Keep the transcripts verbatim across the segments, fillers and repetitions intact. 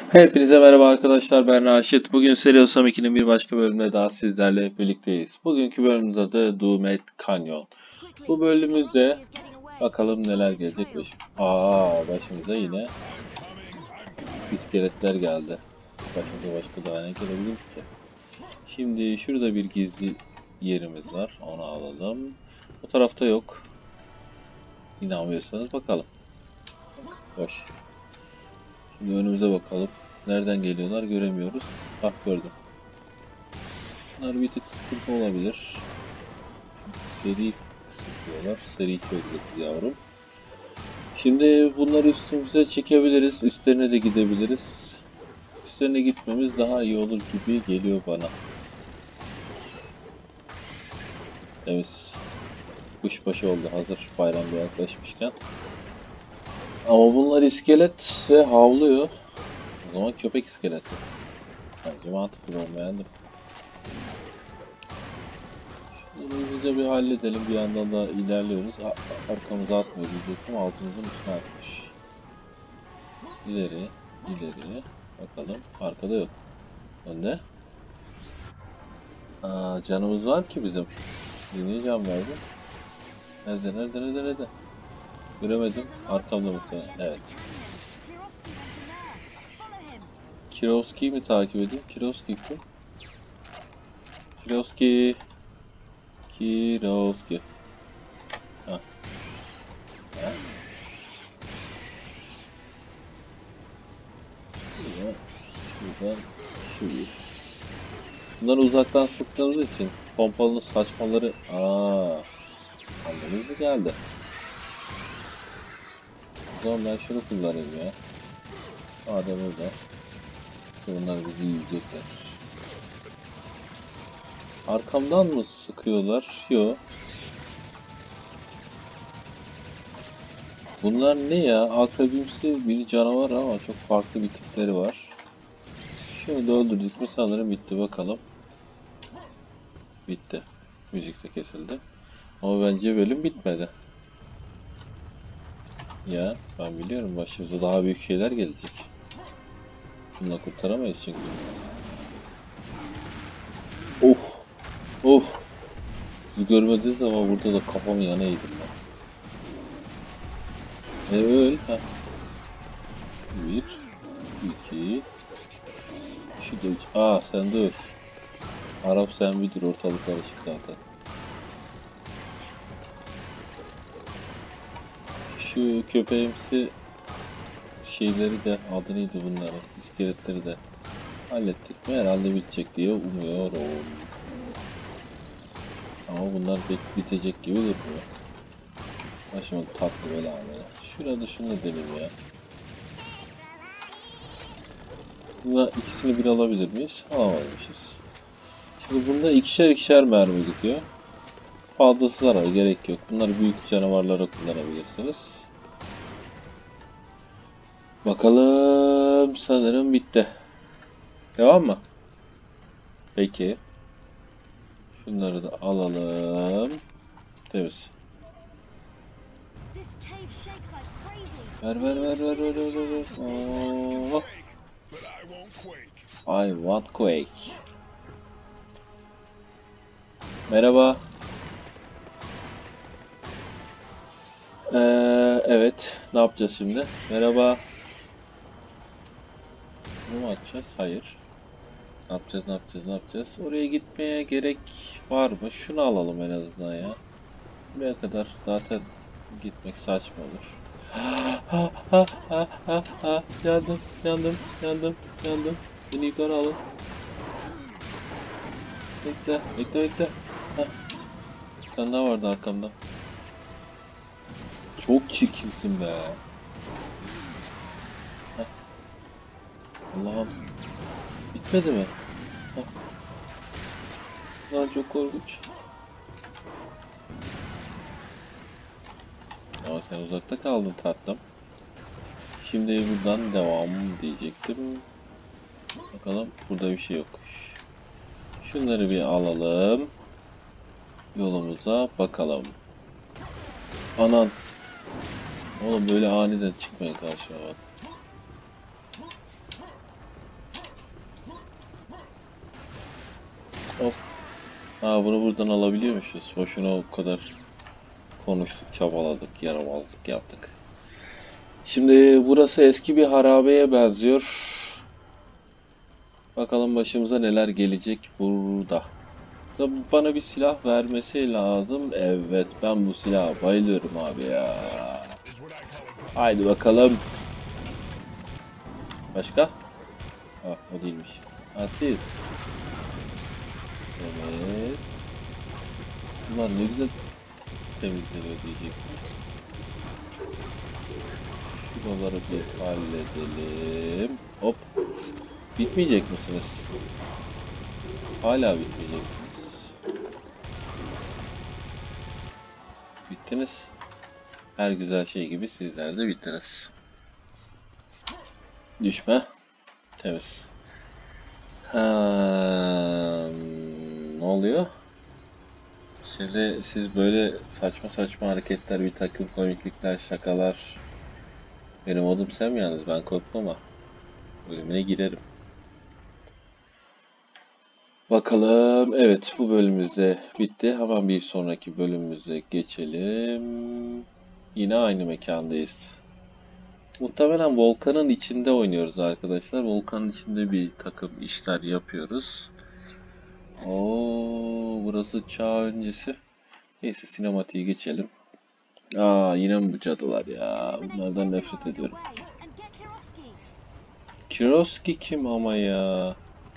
Hepinize merhaba arkadaşlar, ben Raşit. Bugün Seriosam ikinin bir başka bölümünde daha sizlerle birlikteyiz. Bugünkü bölümümüz adı Doomed Canyon. Bu bölümümüzde bakalım neler gelecek başım. Aa, başımıza yine iskeletler geldi. Başımıza başka daha ne gelebilir ki? Şimdi şurada bir gizli yerimiz var, onu alalım. O tarafta yok. İnanmıyorsanız bakalım. Boş. Şimdi önümüze bakalım. Nereden geliyorlar göremiyoruz. Bak gördüm. Bunlar bir tık sıkıntı olabilir. Seri sıkıyorlar. Seri köy getir yavrum. Şimdi bunları üstümüze çekebiliriz. Üstlerine de gidebiliriz. Üstlerine gitmemiz daha iyi olur gibi geliyor bana. Temiz. Kuşbaşı oldu hazır şu bayramda yaklaşmışken. Ama bunlar iskelet ve havlıyor. O zaman köpek iskeleti. Bence mantıklı, ben beğendim. Hızlıca bir halledelim, bir yandan da ilerliyoruz. Arkamıza atmıyor diyecektim, altımızın üstüne atmış. İleri, ileri, bakalım. Arkada yok. Önde. Aa, canımız var ki bizim. Niye can verdi? Nerede, nerede, nerede, nerede? Göremedim. Arkamda muhtemelen. Evet. Kirovski'yi mi takip edeyim? Kirovski kim? Kirovski. Kirovski. Ha. Ha. Şuradan, şuradan, şuraya. Bunları uzaktan sıktığımız için pompalının saçmaları... Aaa. Anladınız mı geldi? O zaman ben şunu kullanayım ya. Madem öyle. Bunlar bizi yiyecekler. Arkamdan mı sıkıyorlar? Yok. Bunlar ne ya? Akrebimsi bir canavar ama çok farklı bir tipleri var. Şimdi öldürdük mü sanırım bitti, bakalım. Bitti. Müzik de kesildi. Ama bence bölüm bitmedi. Ya ben biliyorum, başımıza daha büyük şeyler gelecek. Bununla kurtaramayız çünkü. Of. Of. Siz görmediniz ama burada da kafamı yana eğdim ben. E öl. Heh. Bir. iki. Şu da üç. Aa sen dur. Arap sen bir dur, ortalık karışık zaten. Şu köpeğimsi şeyleri de, adı neydi bunların, iskeletleri de hallettik mi herhalde bitecek diye umuyorum. Ama bunlar bit bitecek gibi durmuyor. Başıma tatlı böyle amele. Şurada şunu deneyim ya. Bunda ikisini bir alabilir miyiz? Alamamışız. Şimdi bunda ikişer ikişer mermi gidiyor. Fazlası zarar, gerek yok. Bunları büyük canavarlara kullanabilirsiniz. Bakalım, sanırım bitti. Devam mı? Peki. Şunları da alalım. Temiz. Ver ver ver ver ver ver ver. Oh. I want Quake. Merhaba. Ee, evet. Ne yapacağız şimdi? Merhaba. Şunu mu açacağız? Hayır. Ne yapacağız? Ne yapacağız? Ne yapacağız? Oraya gitmeye gerek var mı? Şunu alalım en azından ya. Buraya kadar zaten gitmek saçma olur. Ha ha ha ha ha, yandım yandım yandım yandım. Beni yukarı alın. Bekle bekle bekle. Hah. Sen ne vardı arkamda? Çok çirkinsin be. Hah. Allah'ım. Bitmedi mi? Hah. Lan çok korkunç. Ama sen uzakta kaldın tatlım. Şimdi buradan devam diyecektim. Bakalım, burada bir şey yok. Şunları bir alalım. Yolumuza bakalım. Anan. Oğlum böyle aniden çıkmayın karşıma bak. Hop. Ha, bunu buradan alabiliyormuşuz. Boşuna o kadar konuştuk, çabaladık, yaramazlık yaptık. Şimdi burası eski bir harabeye benziyor. Bakalım başımıza neler gelecek burada. Tabi bana bir silah vermesi lazım. Evet, ben bu silaha bayılıyorum abi ya. Haydi bakalım. Başka? Ah, o değilmiş. Ha, siz. Evet. Ulan ne güzel temizleri ödeyecektim. Şuraları bir halledelim. Hop. Bitmeyecek misiniz? Hala bitmeyeceksiniz. Bittiniz. Her güzel şey gibi sizler de bittiniz. Düşme. Temiz. Ha, ne oluyor? Şimdi siz böyle saçma saçma hareketler, bir takım komiklikler, şakalar. Benim odum sen mi yalnız? Ben korkmam ama. Bölümüne girerim. Bakalım. Evet, bu bölümümüzde bitti. Hemen bir sonraki bölümümüze geçelim. Yine aynı mekandayız. Muhtemelen volkanın içinde oynuyoruz arkadaşlar. Volkanın içinde bir takım işler yapıyoruz. Oo, burası çağ öncesi. Neyse, sinematiğe geçelim. Aa, yine mi bu cadılar ya? Bunlardan nefret ediyorum. Kirovski kim ama ya?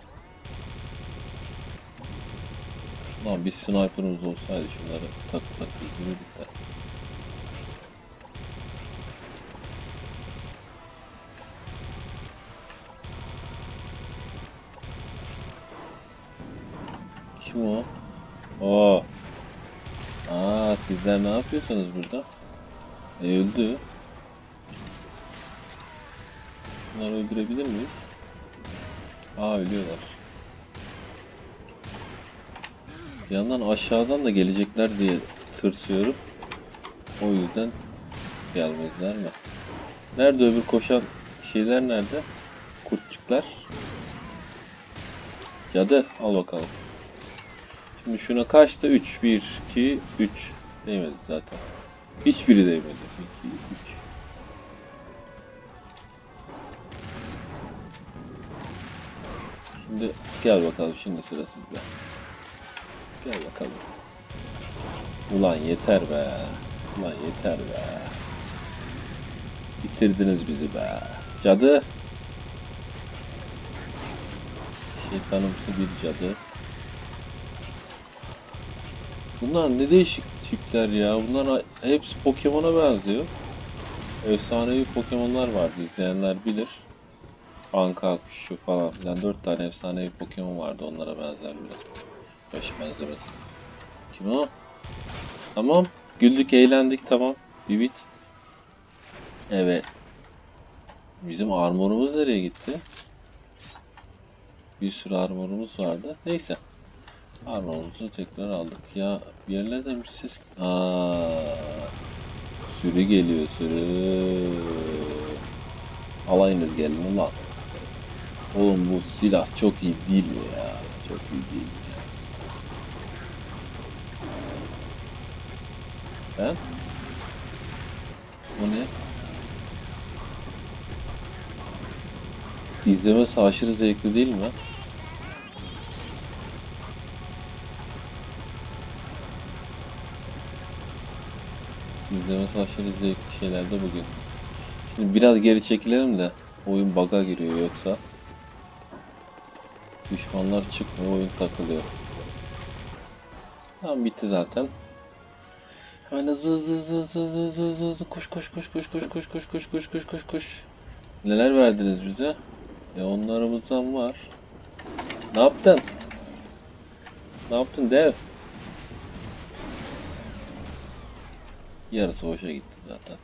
Lan bir sniper'ımız olsaydı şunları tak tak öldürürdük de. Kim o? Oo. Aa, sizler ne yapıyorsunuz burada? E, öldü. Bunları öldürebilir miyiz? Aa, ölüyorlar. Bir yandan aşağıdan da gelecekler diye tırsıyorum. O yüzden gelmezler mi? Nerede öbür koşan şeyler nerede? Kurtçuklar. Cadı, al bakalım. Şimdi şuna kaçtı? üç, bir, iki, üç. Değmedi zaten. Hiçbiri değmedi. iki, üç. Şimdi gel bakalım, şimdi sıra sizde. Gel bakalım. Ulan yeter be. Ulan yeter be. Bitirdiniz bizi be. Cadı. Şeytanımsı bir cadı. Bunlar ne değişik tipler ya. Bunlar hepsi Pokemon'a benziyor. Efsanevi Pokemon'lar vardı. İzleyenler bilir. Anka kuşu falan filan. Dört tane efsanevi Pokemon vardı. Onlara benzer biraz. Baş benzemesin. Kim o? Tamam. Güldük, eğlendik, tamam. Bir bit. Evet. Bizim armorumuz nereye gitti? Bir sürü armorumuz vardı. Neyse. Armorumuzu tekrar aldık. Ya bir yerlerden bir ses... Aa, sürü geliyor, sürü. Alayınız gelin ulan. Oğlum bu silah çok iyi değil mi ya? Çok iyi değil ya. Ben? O ne? İzlemesi aşırı zevkli değil mi? İzlemesi aşırı zevkli şeyler de bugün. Şimdi biraz geri çekilelim de oyun bug'a giriyor yoksa. Düşmanlar çıkmıyor, oyun takılıyor. Tamam, bitti zaten. Hemen hızlı hızlı hızlı hızlı hızlı hızlı hızlı koş koş koş koş koş koş koş koş koş koş koş koş. Neler verdiniz bize? Ya onlarımızdan var. Ne yaptın? Ne yaptın dev? Yarısı boşa gitti zaten.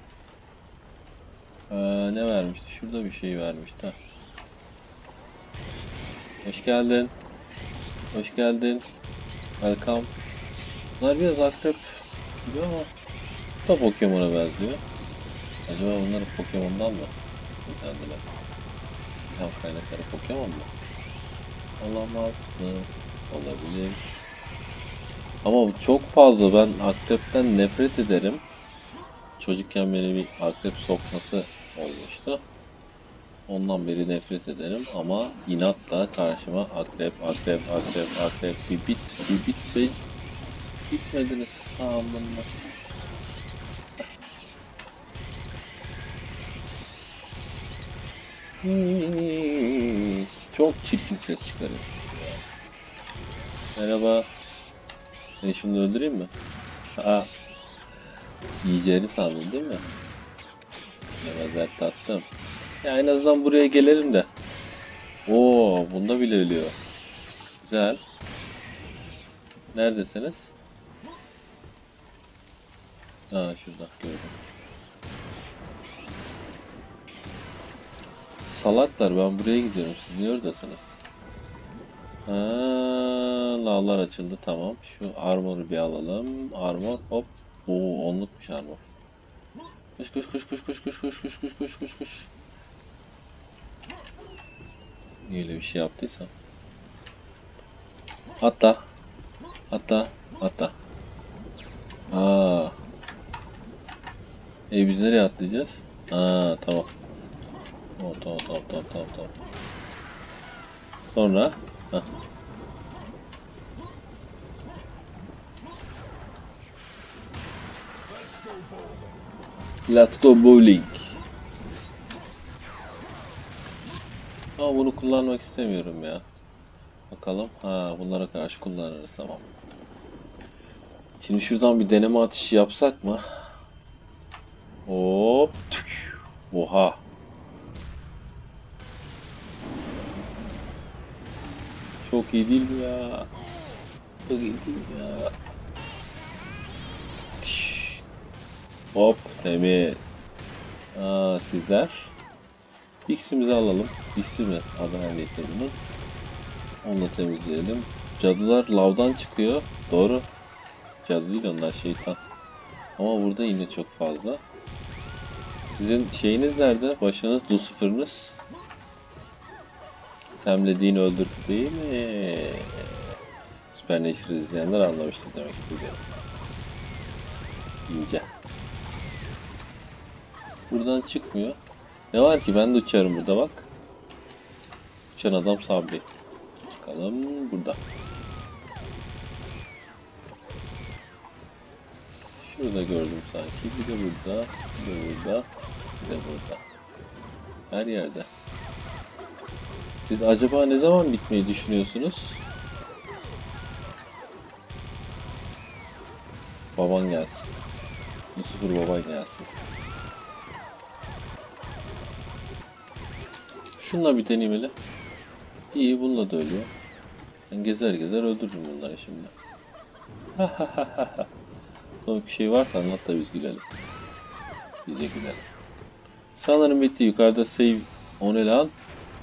Ee, ne vermişti? Şurada bir şey vermişti. Hoş geldin. Hoş geldin. Welcome. Bunlar biraz akrep gibi ama bu da Pokemon'a benziyor. Acaba bunları Pokemon'dan mı kendiler? Tam kaynakları Pokemon mu? Olamaz mı? Olabilir. Ama bu çok fazla. Ben akrepten nefret ederim. Çocukken beni bir akrep sokması olmuştu. Ondan beri nefret ederim ama inatla karşıma akrep, akrep, akrep, akrep, bir bit, bir bit be. Bitmediniz sağımınla. Hmm, çok çirkin ses çıkarıyorsun. Merhaba. Seni şimdi öldüreyim mi? Aa, yiyeceğini sandın değil mi? Yemezler tattım. Ya en azından buraya gelelim de. Oo, bunda bile ölüyor. Güzel. Neredesiniz? Aa, şurada gördüm. Salaklar, ben buraya gidiyorum. Siz niye oradasınız? Ha, lavlar açıldı, tamam. Şu armoru bir alalım. Armor hop. Oo, onlukmuş armor. Koş koş koş koş koş koş koş koş koş koş koş koş. Niye öyle bir şey yaptıysam. Atla. Atla. Atla. Aa. E biz nereye atlayacağız? Aa, tamam. Oh, tamam tamam tamam tamam tamam. Sonra. Heh. Let's go bowling. Ama bunu kullanmak istemiyorum ya. Bakalım. Ha, bunlara karşı kullanırız, tamam. Şimdi şuradan bir deneme atışı yapsak mı? Hop. Tük. Oha. Çok iyi değil mi ya? Çok iyi değil mi ya? Tiş. Hop. Temiz. Aa, sizler. X'imizi alalım. X'i mi? Adı her neyse bunun. Onu da temizleyelim. Cadılar lavdan çıkıyor. Doğru. Cadı değil onlar, şeytan. Ama burada yine çok fazla. Sizin şeyiniz nerede? Başınız, Lucifer'ınız. Sam'le öldürdü değil mi? Supernatural izleyenler anlamıştı demek istediğim. İnce. Buradan çıkmıyor. Ne var ki, ben de uçarım burada bak. Uçan adam Sabri. Bakalım burada. Şurada gördüm sanki. Bir de burada. Bir de burada. Bir de burada. Her yerde. Siz acaba ne zaman bitmeyi düşünüyorsunuz? Baban gelsin. Lucifer baban gelsin. Şununla bir deneyim hele. İyi, bununla da ölüyor. Ben gezer gezer öldürürüm bunları şimdi. Komik bir şey varsa anlat da biz gülelim. Biz de gülelim. Sanırım bitti. Yukarıda save. O ne lan?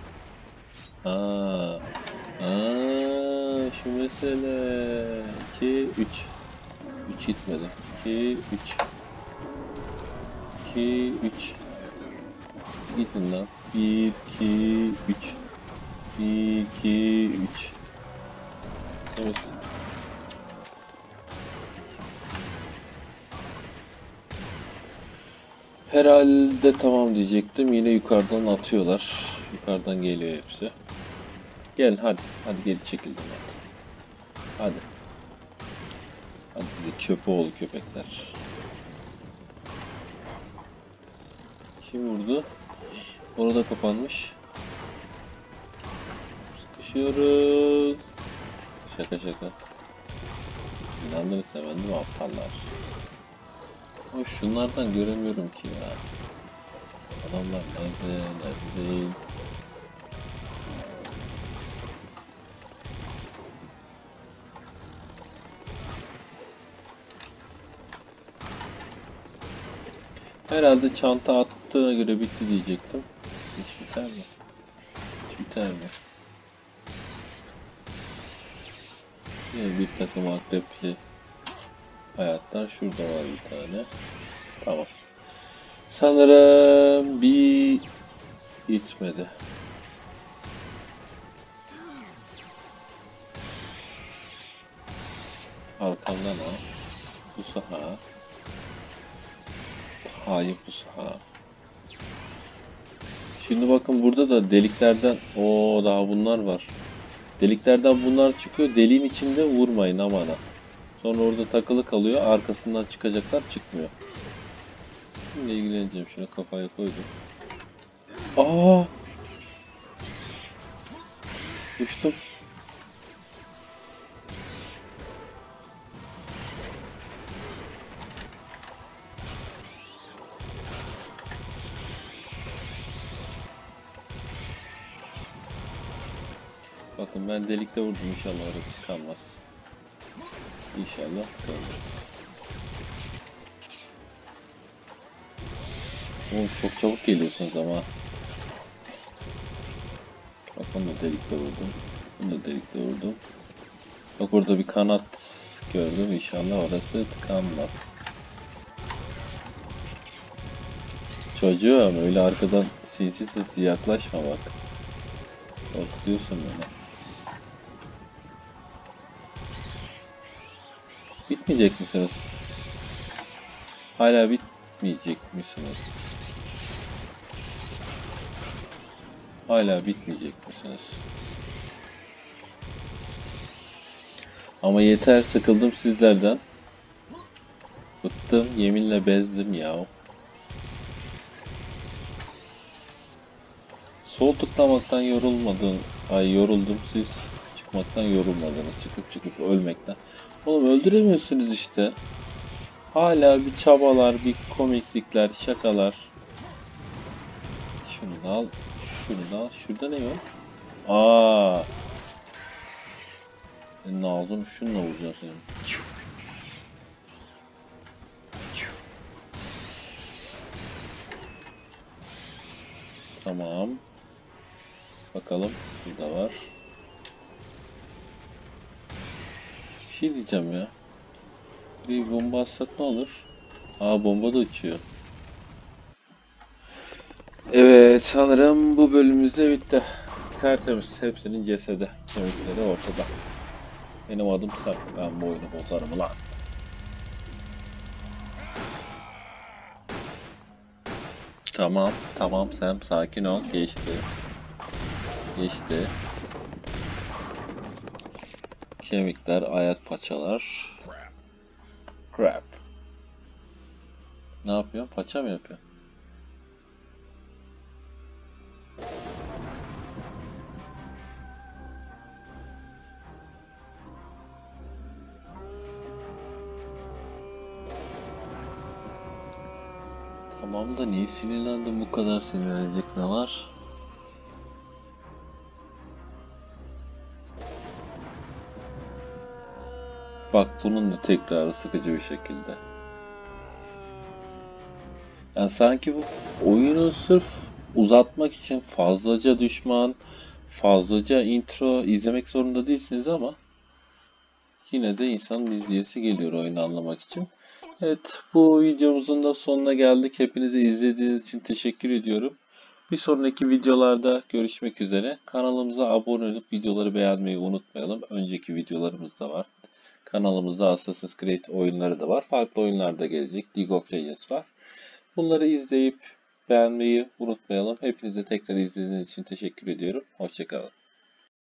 Aa, aa, şu mesele. iki, üç. üç gitmedi. iki, üç. iki, üç. Gidin lan. bir, iki, üç. bir, iki, üç. Evet. Herhalde tamam diyecektim. Yine yukarıdan atıyorlar. Yukarıdan geliyor hepsi. Gel hadi. Hadi geri çekildim hadi. Hadi. Hadi size köpoğlu köpekler. Kim vurdu? Orada kapanmış. Sıkışıyoruz. Şaka şaka. İnandınız hemen değil mi aptallar? Ama şunlardan göremiyorum ki ya. Adamlar nerede, nerede değil. Herhalde çanta attığına göre bitti diyecektim. Hiç biter mi? Hiç biter mi? Yine bir takım akrepli hayatlar. Şurada var bir tane. Tamam. Sanırım bir gitmedi. Arkamdan ha. Bu saha. Hayır bu saha. Şimdi bakın burada da deliklerden o daha bunlar var. Deliklerden bunlar çıkıyor. Deliğin içinde vurmayın aman ha. Sonra orada takılı kalıyor. Arkasından çıkacaklar çıkmıyor. Şimdi ilgileneceğim. Şuna kafaya koydum. Aa! Uçtum. Bakın ben delikte vurdum. İnşallah orası tıkanmaz. İnşallah tıkanmaz. Oğlum çok çabuk geliyorsunuz ama. Bak onu da delikte vurdum. Bunu da delikte vurdum. Bak orada bir kanat gördüm. İnşallah orası tıkanmaz. Çocuğum öyle arkadan sinsi sinsi yaklaşma bak. Korkutuyorsun beni. Bitmeyecek misiniz? Hala bitmeyecek misiniz? Hala bitmeyecek misiniz? Ama yeter, sıkıldım sizlerden. Bıktım, yeminle bezdim ya. Sol tıklamaktan yorulmadın. Ay yoruldum, siz çıkmaktan yorulmadınız. Çıkıp çıkıp ölmekten. Oğlum öldüremiyorsunuz işte. Hala bir çabalar, bir komiklikler, şakalar. Şunu da al, şunu da al. Şurada ne var? Aa. Senin ağzını şununla vuracağım senin. Tamam. Bakalım. Burada var. Bir şey diyeceğim ya. Bir bomba atsak ne olur? Aa bomba da uçuyor. Evet sanırım bu bölümümüzde bitti. Tertemiz. Hepsinin cesedi. Kemikleri ortada. Benim adım Sarp. Ben bu oyunu bozarım ulan. Tamam. Tamam sen sakin ol. Geçti. Geçti. Kemikler, ayak paçalar. Crap. Ne yapıyor? Paça mı yapıyor? Tamam da niye sinirlendim, bu kadar sinirlenecek ne var? Bak bunun da tekrarı sıkıcı bir şekilde. Yani sanki bu oyunu sırf uzatmak için fazlaca düşman, fazlaca intro izlemek zorunda değilsiniz ama yine de insanın izleyesi geliyor oyunu anlamak için. Evet, bu videomuzun da sonuna geldik. Hepinize izlediğiniz için teşekkür ediyorum. Bir sonraki videolarda görüşmek üzere. Kanalımıza abone olup videoları beğenmeyi unutmayalım. Önceki videolarımız da var. Kanalımızda Assassin's Creed oyunları da var. Farklı oyunlar da gelecek. League of Legends var. Bunları izleyip beğenmeyi unutmayalım. Hepinize tekrar izlediğiniz için teşekkür ediyorum. Hoşça kalın.